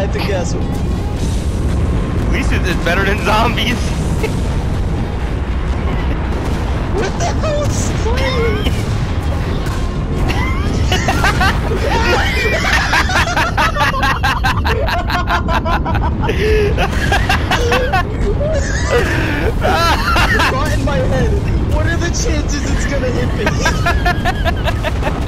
I had to guess. At least it's better than zombies. What the hell is screaming? The thought in my head, what are the chances it's gonna hit me?